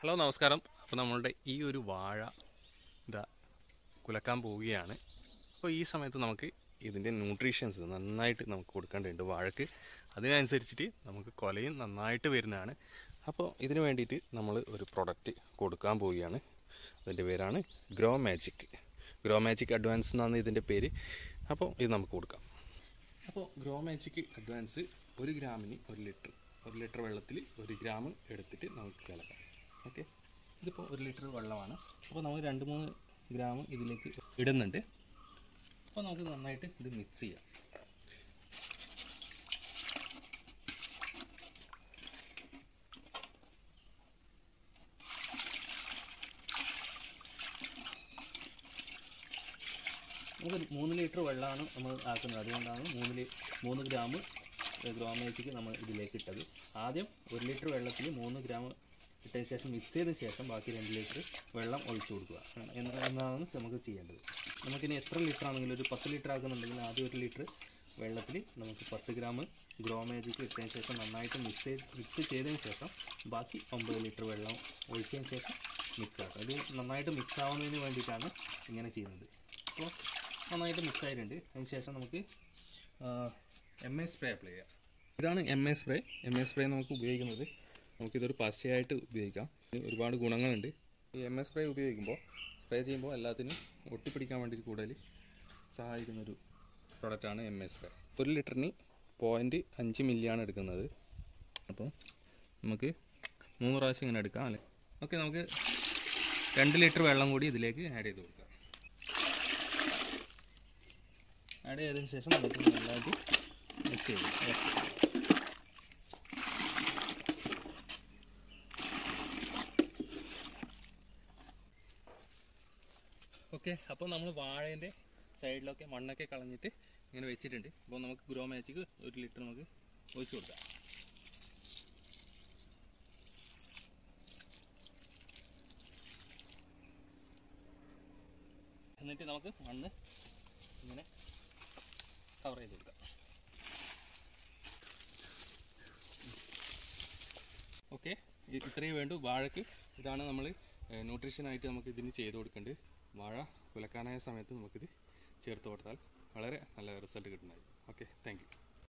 Hello നമസ്കാരം. അപ്പോൾ നമ്മളുടെ ഈ ഒരു വാഴ ഇതാ കുലക്കാൻ പോവുകയാണ്. അപ്പോൾ ഈ സമയത്ത് നമുക്ക് ഇതിൻ്റെ ന്യൂട്രീഷ്യൻസ് നന്നായിട്ട് നമുക്ക് കൊടുക്കേണ്ടതുണ്ട് വാഴക്ക്. അതിനനുസരിച്ചിട്ട് നമുക്ക് കൊലയും നന്നായിട്ട് വരുന്നതാണ്. അപ്പോൾ ഇതിന് വേണ്ടിയിട്ട് നമ്മൾ ഒരു പ്രൊഡക്റ്റ് കൊടുക്കാൻ പോവുകയാണ്. അതിൻ്റെ പേരാണ് ഗ്രോ മാജിക് അഡ്വാൻസ് എന്നാണ് ഇതിൻ്റെ പേര്. അപ്പോൾ ഇത് നമുക്ക് കൊടുക്കാം. അപ്പോൾ ഗ്രോ മാജിക് അഡ്വാൻസ് 1 ഗ്രാമിന് 1 ലിറ്റർ വെള്ളത്തിൽ 1 ഗ്രാം എടുത്തിട്ട് നമുക്ക് കലക്കാം. ഓക്കെ, ഇതിപ്പോൾ 1 ലിറ്റർ വെള്ളമാണ്. അപ്പോൾ നമ്മൾ 2-3 ഗ്രാം ഇതിലേക്ക് ഇടുന്നുണ്ട്. അപ്പോൾ നമുക്ക് നന്നായിട്ട് ഇത് മിക്സ് ചെയ്യാം. നമുക്ക് 3 ലിറ്റർ വെള്ളമാണ് നമ്മൾ ആക്കുന്നത്. അതുകൊണ്ടാണ് 3 ഗ്രാം ഗ്രോ മാജിക് നമ്മൾ ഇതിലേക്ക് ഇട്ടത്. ആദ്യം 1 ലിറ്റർ വെള്ളത്തിൽ 3 ഗ്രാം ഇട്ടതിന് ശേഷം മിക്സ് ചെയ്തതിന് ശേഷം ബാക്കി 2 ലിറ്റർ വെള്ളം ഒഴിച്ചു കൊടുക്കുക എന്നാണ് നമുക്ക് ചെയ്യേണ്ടത്. നമുക്കിനി എത്ര ലിറ്റർ ആണെങ്കിലും ഒരു 10 ലിറ്റർ ആക്കുന്നുണ്ടെങ്കിൽ ആദ്യം 1 ലിറ്റർ വെള്ളത്തിൽ നമുക്ക് 10 ഗ്രാം ഗ്രോ മാജിക് ഇട്ടതിന് ശേഷം നന്നായിട്ട് മിക്സ് ചെയ്തതിന് ശേഷം ബാക്കി 9 ലിറ്റർ വെള്ളം ഒഴിച്ചതിന് ശേഷം മിക്സ് ആക്കുക. ഇത് നന്നായിട്ട് മിക്സ് ആവുന്നതിന് വേണ്ടിയിട്ടാണ് ഇങ്ങനെ ചെയ്യുന്നത്. അപ്പോൾ നന്നായിട്ട് മിക്സ് ആയിട്ടുണ്ട്. അതിന് ശേഷം നമുക്ക് MA സ്പ്രേ അപ്ലൈ ചെയ്യാം. ഇതാണ് MA സ്പ്രേ നമുക്ക് ഉപയോഗിക്കുന്നത്. നമുക്കിതൊരു പശയായിട്ട് ഉപയോഗിക്കാം. ഒരുപാട് ഗുണങ്ങളുണ്ട്. ഈ MA സ്പ്രേ ഉപയോഗിക്കുമ്പോൾ സ്പ്രേ ചെയ്യുമ്പോൾ എല്ലാത്തിനും ഒട്ടിപ്പിടിക്കാൻ വേണ്ടിയിട്ട് കൂടുതൽ സഹായിക്കുന്നൊരു പ്രൊഡക്റ്റാണ് MA സ്പ്രേ. 1 ലിറ്ററിന് 0.5 മില്ലിയാണ് എടുക്കുന്നത്. അപ്പോൾ നമുക്ക് 3 പ്രാവശ്യം ഇങ്ങനെ എടുക്കാം അല്ലേ. ഓക്കെ, നമുക്ക് 2 ലിറ്റർ വെള്ളം കൂടി ഇതിലേക്ക് ആഡ് ചെയ്ത് കൊടുക്കാം. ആഡ് ചെയ്തതിന് ശേഷം നമുക്ക് നല്ലതായിട്ട് മിക്സ് ചെയ്യും. ഓക്കെ, അപ്പോൾ നമ്മൾ വാഴേൻ്റെ സൈഡിലൊക്കെ മണ്ണൊക്കെ കളഞ്ഞിട്ട് ഇങ്ങനെ വെച്ചിട്ടുണ്ട്. അപ്പോൾ നമുക്ക് ഗ്രോ മാജിക് 1 ലിറ്റർ നമുക്ക് ഒഴിച്ച് കൊടുക്കാം. എന്നിട്ട് നമുക്ക് മണ്ണ് ഇങ്ങനെ കവർ ചെയ്ത് കൊടുക്കാം. ഓക്കെ, ഇത്രയും വേണ്ടു വാഴയ്ക്ക്. ഇതാണ് നമ്മൾ ന്യൂട്രീഷനായിട്ട് നമുക്ക് ഇതിന് ചെയ്ത് കൊടുക്കേണ്ടത്. വാഴ കുലക്കാനായ സമയത്ത് നമുക്കിത് ചേർത്ത് കൊടുത്താൽ വളരെ നല്ല റിസൾട്ട് കിട്ടുന്നതായിരിക്കും. Okay, thank U.